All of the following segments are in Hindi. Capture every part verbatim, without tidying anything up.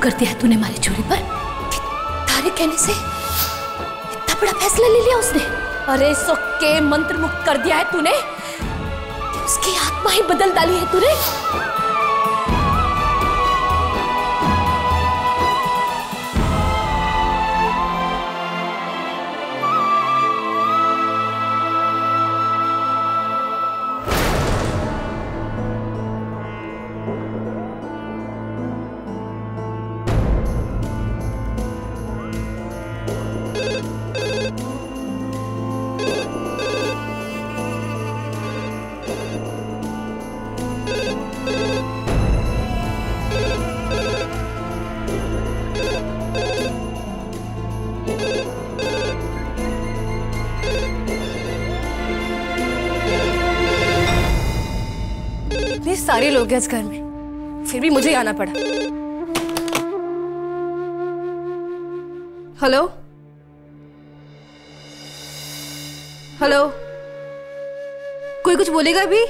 कर दिया है तूने हमारी चोरी पर? तारे कहने से इतना बड़ा फैसला ले लिया उसने? अरे सो के मंत्र मुक्त कर दिया है तूने, उसकी आत्मा ही बदल डाली है तूने। सारे लोग हैं इस घर में, फिर भी मुझे ही आना पड़ा। हेलो हेलो, कोई कुछ बोलेगा भी?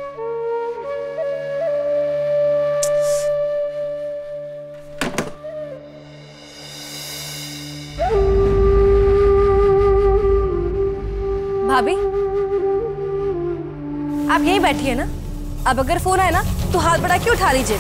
भाभी आप यहीं बैठी है ना? अब अगर फोन आए ना तो हाथ बढ़ा के उठा लीजिए।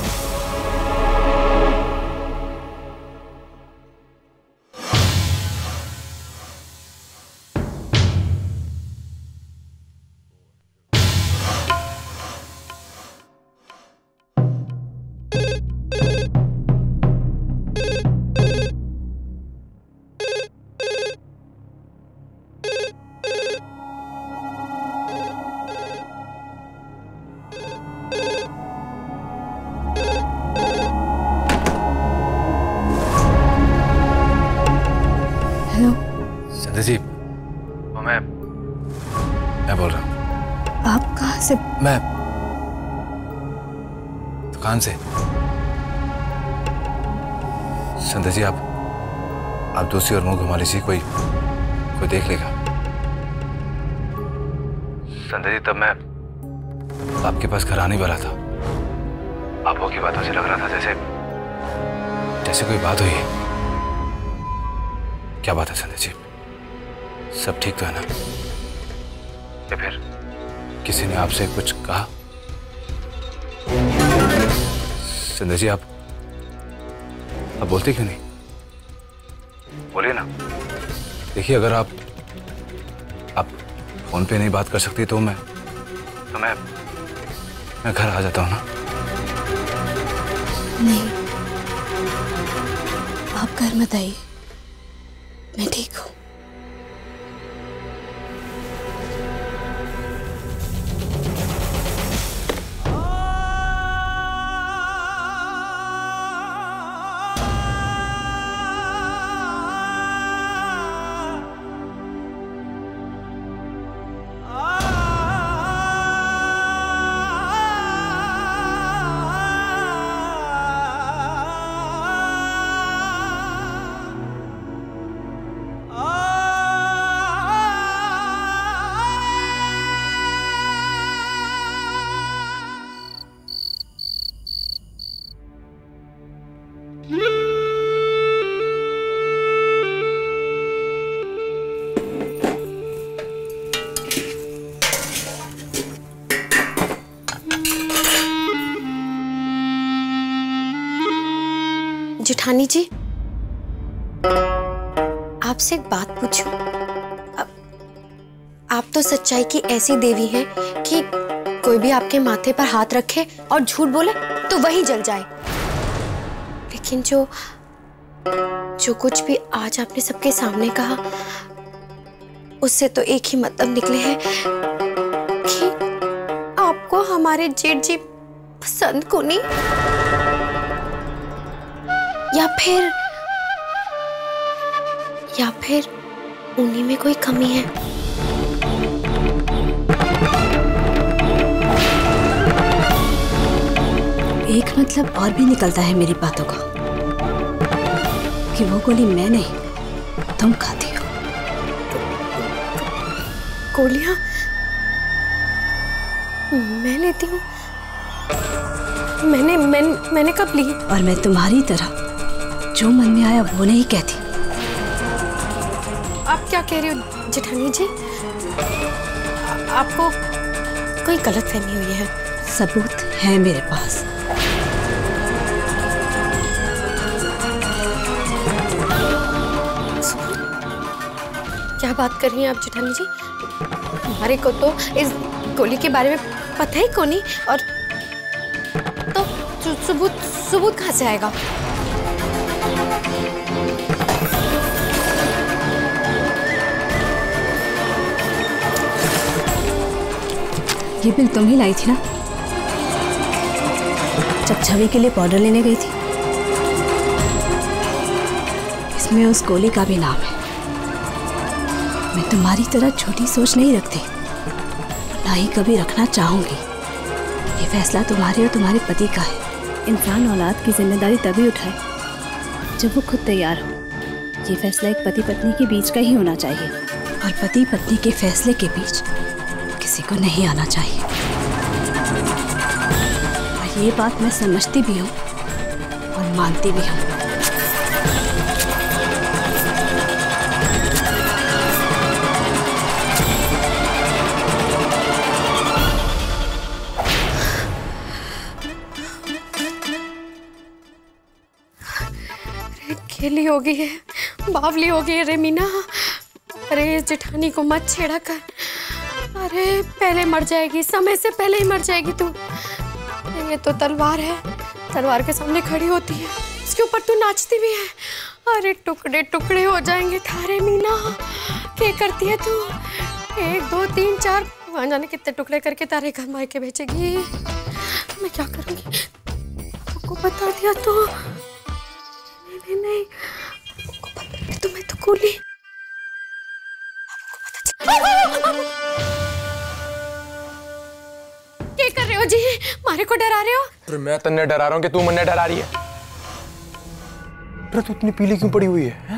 जी, वो मैं मैं बोल रहा हूँ। आप कहाँ से? मैं दुकान से। संध्या जी आप आप दूसरी ओर मुंह घुमा लीजिए, कोई कोई देख लेगा। संध्या जी तब मैं आपके पास घर आने वाला था, आपो की बातों से लग रहा था जैसे जैसे कोई बात हुई है। क्या बात है संध्या जी? सब ठीक तो है ना? या फिर किसी ने आपसे कुछ कहा? संध्या जी आप आप बोलते क्यों नहीं? बोलिए ना। देखिए अगर आप आप फोन पे नहीं बात कर सकती तो मैं तो मैं मैं घर आ जाता हूँ ना। नहीं, आप घर मत आइए, मैं ठीक हूँ। जेठानी जी, आपसे एक बात पूछूं? आप, आप तो सच्चाई की ऐसी देवी हैं कि कोई भी आपके माथे पर हाथ रखे और झूठ बोले तो वही जल जाए। लेकिन जो जो कुछ भी आज आपने सबके सामने कहा, उससे तो एक ही मतलब निकले है कि आपको हमारे जेठ जी पसंद को नहीं, या फिर या फिर उन्हीं में कोई कमी है। एक मतलब और भी निकलता है मेरी बातों का कि वो गोली मैं नहीं तुम खाती हो। गोलियां मैं लेती हूँ? मैंने मैं, मैंने कब ली? और मैं तुम्हारी तरह जो मन में आया वो नहीं कहती। आप क्या कह रही हो जेठानी जी? आ- आपको कोई गलतफहमी हुई है। सबूत है मेरे पास। क्या बात कर रही हैं आप जेठानी जी? हमारे को तो इस गोली के बारे में पता ही को नहीं, और तो सबूत सबूत कहाँ से आएगा? ये बिल तुम ही लाई थी ना, जब छवि के लिए पाउडर लेने गई थी? इसमें उस गोली का भी नाम है। मैं तुम्हारी तरह छोटी सोच नहीं रखती, ना ही कभी रखना चाहूंगी। ये फैसला तुम्हारे और तुम्हारे पति का है। इंसान औलाद की जिम्मेदारी तभी उठाए जब वो खुद तैयार हो। ये फैसला एक पति पत्नी के बीच का ही होना चाहिए, और पति पत्नी के फैसले के बीच किसी को नहीं आना चाहिए। और ये बात मैं समझती भी हूँ और मानती भी हूँ। खेली हो गई है, बावली हो गई है रे मीना। अरे जेठानी को मत छेड़ा कर। अरे पहले मर जाएगी, समय से पहले ही मर जाएगी तू। ये तो तलवार है, तलवार के सामने खड़ी होती है, इसके ऊपर तू नाचती भी है। अरे टुकड़े टुकड़े हो जाएंगे थारे मीना। क्या करती है तू? एक दो तीन चार, भगवान जाने कितने टुकड़े करके तारे घर मायके भेजेगी। मैं क्या करूंगी? आपको बता दिया तो नहीं नहीं, तुम्हें तो गोली। क्या कर रहे हो जी? मारे को डरा रहे हो? अरे मैं तन्ने डरा रहा हूँ कि तू मन्ने डरा रही है। अरे तू इतनी पीली क्यों पड़ी हुई है, है?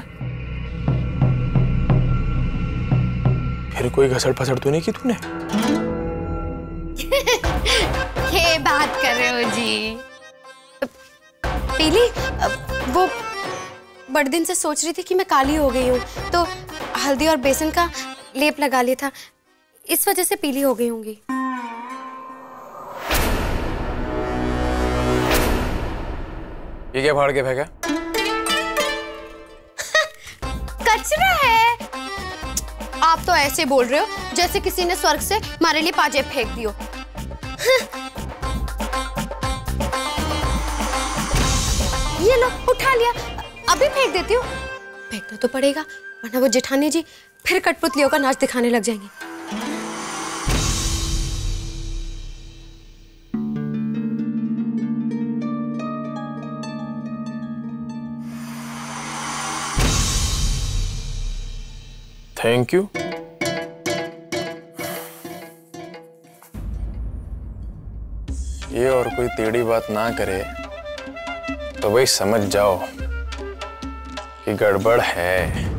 फिर कोई घसड़ फसड़ तो नहीं की तूने? ये बात कर रहे हो जी? पीली? वो बड़े दिन से सोच रही थी कि मैं काली हो गई हूँ, तो हल्दी और बेसन का लेप लगा लिया था, इस वजह से पीली हो गई होंगी। ये क्या फाड़ के फेंका? कचरा है। आप तो ऐसे बोल रहे हो जैसे किसी ने स्वर्ग से हमारे लिए पाजेब फेंक दियो। ये लो उठा लिया, अभी फेंक देती हूँ। फेंकना तो पड़ेगा, वरना वो जेठानी जी फिर कठपुतलियों का नाच दिखाने लग जाएंगी। Thank you. ये और कोई टेढ़ी बात ना करे तो भाई समझ जाओ कि गड़बड़ है।